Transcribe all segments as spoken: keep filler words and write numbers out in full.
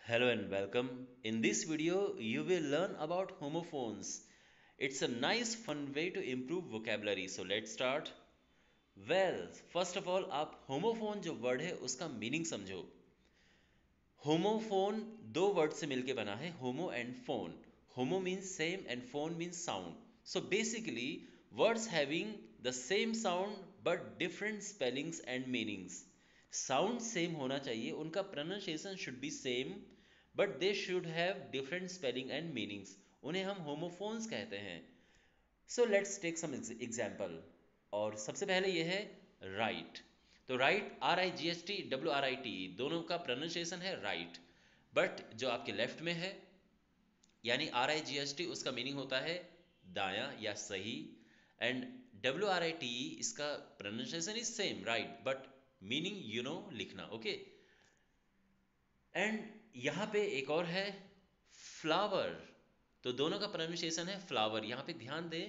Hello and welcome. In this video, you will learn about homophones. It's a nice fun way to improve vocabulary. So let's start. Well, first of all, आप homophone जो word है उसका meaning समझो. Homophone दो word से मिलके बना है, homo and phone. Homo means same and phone means sound. So basically words having the same sound but different spellings and meanings. Sound same होना चाहिए, उनका pronunciation should be same but they should have different spelling and meanings. उन्हें हम homophones कहते हैं. So let's take some example. और सबसे पहले ये है राइट. तो right, R I G S T W R I T, दोनों का प्रोनाउंसिएशन है राइट. बट जो आपके लेफ्ट में है यानी R I G S T, उसका मीनिंग होता है दायां या सही. And W R I T, इसका pronunciation is same right but meaning you know लिखना. ओके. एंड यहाँ पे एक और है फ्लावर. तो दोनों का प्रोनाउंसिएशन है फ्लावर. यहाँ पे ध्यान दें,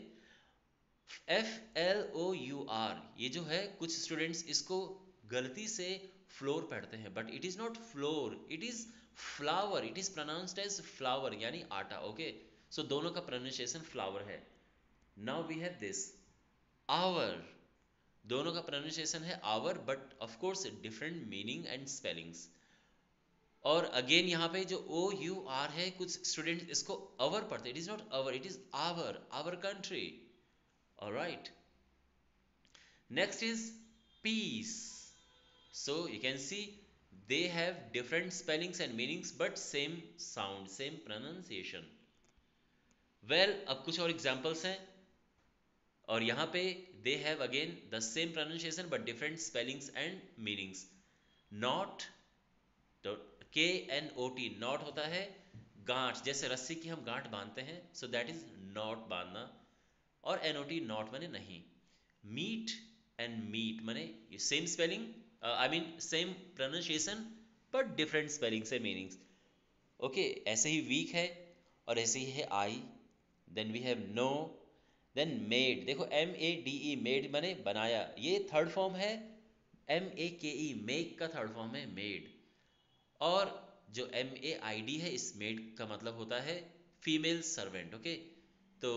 F L O U R, ये जो है कुछ स्टूडेंट्स इसको गलती से फ्लोर पढ़ते हैं but it is not floor, it is flower. It is pronounced as flower यानी आटा. ओके. सो दोनों का प्रोनाउंसिएशन फ्लावर है. Now we have this hour. दोनों का प्रोनाउंसिएशन है hour but of course different meaning and spellings. और again यहाँ पे जो ओ यू आर है, कुछ स्टूडेंट इसको अवर पढ़ते. It is not our, it is hour, hour country. Alright. Next is peace. So you can see they have different spellings and meanings but same sound, same pronunciation. Well, अब कुछ और examples हैं और यहाँ पे they have again the same pronunciation but different spellings and meanings. Not, तो K N O T, not होता है गांठ, जैसे रस्सी की हम गांठ बांधते हैं, so that is not बांधना. और एनओटी नॉट माने नहीं. मीट एंड मीट माने same spelling, I mean same pronunciation but different spelling से मीनिंग्स. ओके. ऐसे ही वीक है और ऐसे ही है I. Then we have no. Then made. देखो M A D E, made माने बनाया. ये थर्ड फॉर्म है. M A K E, make का थर्ड फॉर्म है मेड. और जो एम ए आई डी है, इस मेड का मतलब होता है फीमेल सर्वेंट. ओके. तो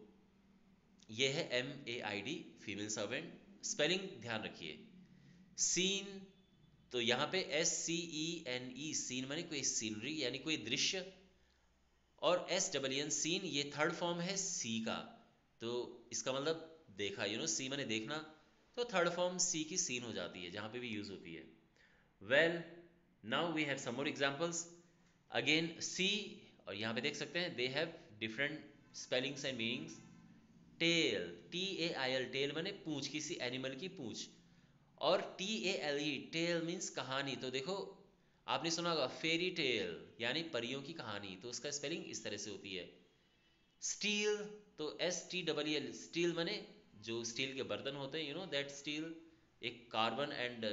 ये है M A I D, female servant. Spelling ध्यान रखिए. सीन, तो यहाँ पे S C E N E, scene माने कोई सीनरी यानी कोई दृश्य. और एस डबल एन, सीन, ये थर्ड फॉर्म है सी का. तो इसका मतलब देखा, यू नो सी माने देखना, तो थर्ड फॉर्म सी की सीन हो जाती है जहाँ पे भी यूज होती है. Well, now we have some more examples. Again see, और यहाँ पे देख सकते हैं they have different spellings and meanings. Tail, T A I L, tail माने पूंछ, किसी एनिमल की पूंछ. और T A L E, tale means कहानी. तो देखो आपने सुना होगा फेरी टेल यानी परियों की कहानी, तो उसका स्पेलिंग इस तरह से होती है. स्टील, तो S T double L, steel माने जो स्टील के बर्तन होते हैं, यू नो दैट स्टील. एक carbon and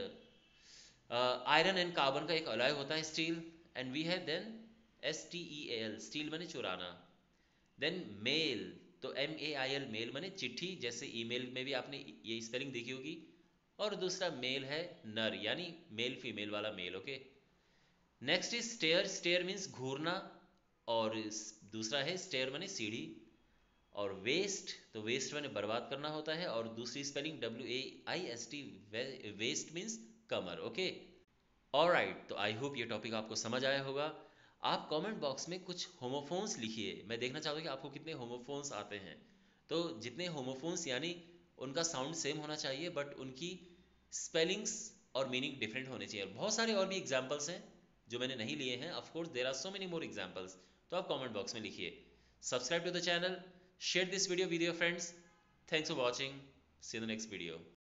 iron and carbon का एक अलॉय होता है steel. And we have then S T E L, steel माने चुराना. देन मेल, तो M A I L, mail माने चिट्ठी, जैसे ईमेल में भी आपने ये स्पेलिंग देखी होगी. और दूसरा मेल है नर यानी मेल फीमेल वाला male. Okay. Next is stare. Stare means घूरना. और दूसरा है स्टेयर माने सीढ़ी. और वेस्ट, तो वेस्ट माने बर्बाद करना होता है. और दूसरी spelling W A I S T, waist means कमर. ओके. ऑलराइट. तो आई होप ये टॉपिक आपको समझ आया होगा. आप कमेंट बॉक्स में कुछ होमोफोन्स लिखिए. मैं देखना चाहता हूँ कि आपको कितने होमोफोन्स आते हैं. तो जितने होमोफोन्स यानी उनका साउंड सेम होना चाहिए बट उनकी स्पेलिंग्स और मीनिंग डिफरेंट होने चाहिए. बहुत सारे और भी एग्जाम्पल्स हैं जो मैंने नहीं लिए हैं. Of course there are so many more examples. तो आप कमेंट बॉक्स में लिखिए. Subscribe to the channel, share this video with your friends. Thanks for watching. See you in the next video.